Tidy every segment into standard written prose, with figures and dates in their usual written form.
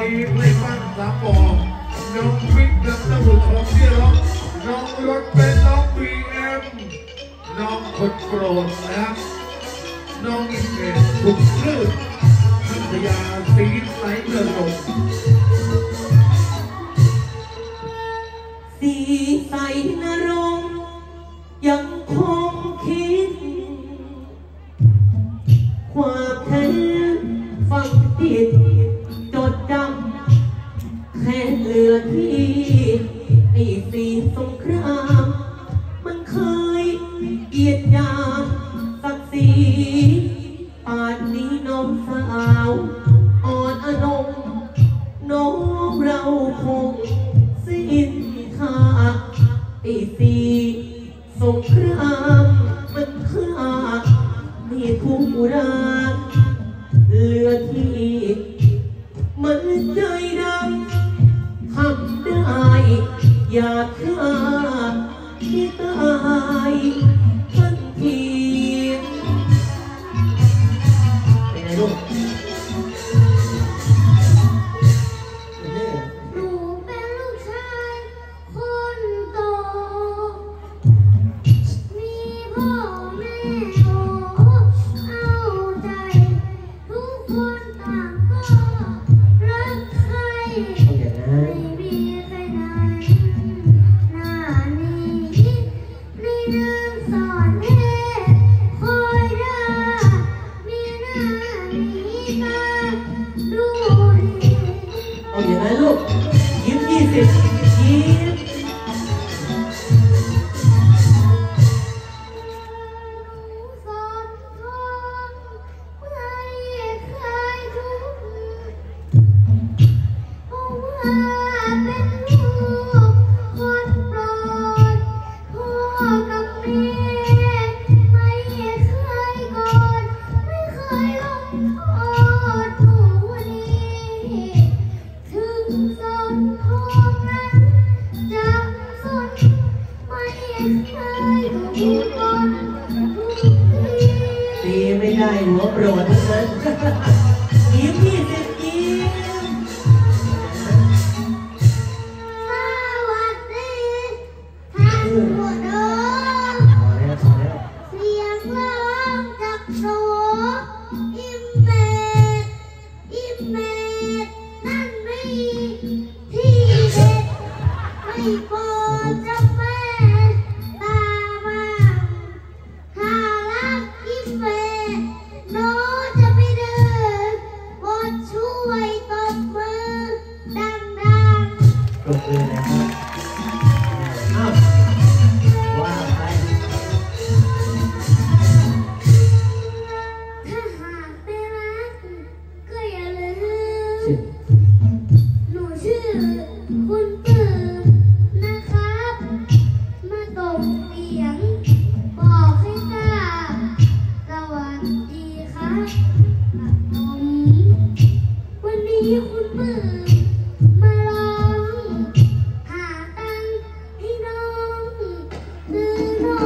นี้เพลงบ้านสามบ่อน้องบิ๊กน้ำตะบุตรของที่ร้องน้องรถเป็นน้องบีเอ็มน้องคนโปรดนะครับน้องอินเกตถูกคลื่นพัทยาสีใสเดินลงสีใสนรงยังคงคิดความแค้นฝังติดจดจำแค่เหลือที่ไอ้สีสงครามมันเคยเกียดยามศักดิ์ศรีป่านนี้น้องสาวอ่อนอนงน้องเราคงสิ้นค่าไอ้สีสงครามมันฆ่าไม่ทุกรักเหลือที่มันใจดำทำได้อยากฆ่าที่ตายทันทีเป็นไงลูกหนูเป็นลูกชายคนโตมีพ่อแม่โอ้เอาใจทุกคนต่างก็รักใครไม่มีใครไหนหน้านี้ในนามสอนแม่คอยรักมีหน้านี้ตาดูดีเอาอย่างนั้นลูกยิ้ม20ยิ้มสอนทองไม่เคยทุกข์เพราะว่าเป็นลูกคนโปรดพ่อกับแม่ไม่เคยโกรธไม่เคยลงโทษหนูนี่ถึงสอนทองนั้นจะสนไม่เคยถูกคนทุกทีตีไม่ได้หัวโปรดทั้งนั้นยิ้ม20ยิ้มสวัสดีท่านผู้ชมพอแล้วพอแล้วเสียงร้องจากโสอิมเมจนั่นไม่ที่เด็ดไม่โปรดจะแม่ตาบ้างถ้ารักอิมเมจโน้จะไม่เดินบทช่วยตบมือดังปรบมือนะครับอ้าวว่าไปๆถ้าหากไม่รักก็อย่าลืม หนูชื่อคุณปื้มนะครับ มาส่งเสียงบอกให้ทราบสวัสดีครับผมวันนี้คุณปื้มมาร้องหาตังค์ให้น้องซื้อน้อง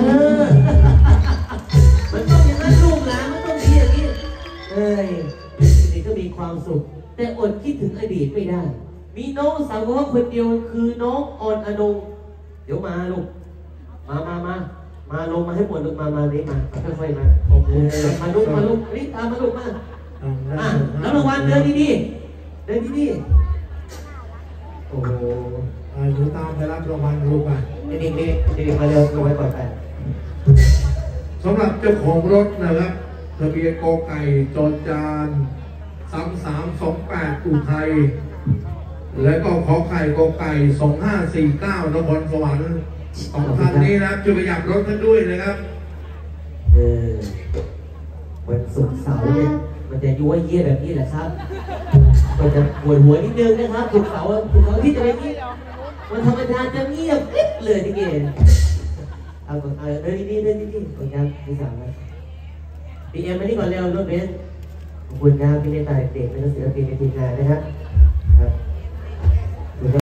มันต้องอย่างนั้นลูกหลานมันต้องดีอย่างนี้เอ้ยเด็กก็มีความสุขแต่อดคิดถึงอดีตไม่ได้มีน้องสาวคนเดียวคือน้องอ่อนอนงเดี๋ยวมาลูกมาลงมาให้หมดลูกมานี่มาค่อยๆมามาลูกนี่ตามมาลูกมาแล้วรางวัลเดินดีโอ้โหหนูตามไปรับรางวัลลูกไปเด็กมาเร็วลงไปก่อนไปสำหรับเจ้าของรถนะครับทะเบียนกไก่จอจาน3328อุทัยและก็ขอไข่กไก่2549นครสวรรค์ของท่านนี้นะครับจะไปหยับรถท่านด้วยนะครับวันศุกร์เสาร์เนี่ยมันจะยั่วเยี่ยแบบนี้แหละครับมันจะปวดหัวนิดนึงนะครับศุกร์เสาร์ที่จะไปนี้วันธรรมดาจะเงียบกริบเลยทีเดียวเอาเดินดีขอบคุณครับพี่สาวนะพี่เอ็มมานี่ก่อนเร็วรถเบนซ์ขอบคุณครับพี่เมตตาเด็กเป็นศิลปินในทีมงานนะครับ